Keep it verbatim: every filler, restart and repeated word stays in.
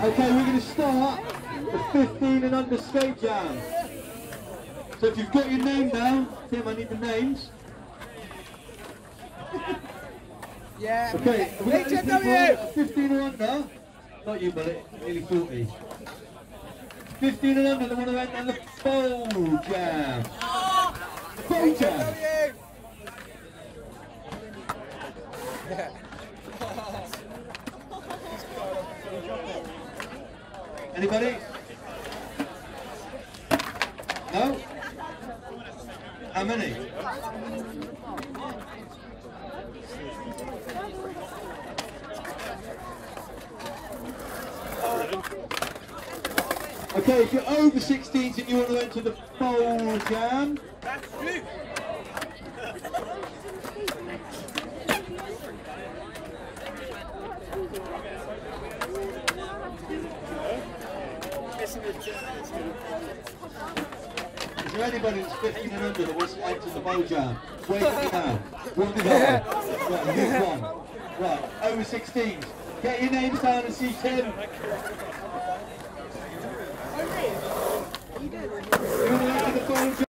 Okay, we're going to start the fifteen and under skate jam. So if you've got your name down, Tim, I need the names. Yeah. Okay, have we got any H M W! people fifteen or under? Not you, Bullet, nearly forty. fifteen and under, the one who went down the bowl jam. The bowl jam. Anybody? No? How many? Okay, if you're over sixteens and you want to enter the bowl jam, is there anybody that's fifteen and under that wants to enter the bowl jam? Wait it now. One guy. Right, here's one. Right, over sixteens. Get your names down and see Tim. You want to enter the bowl jam?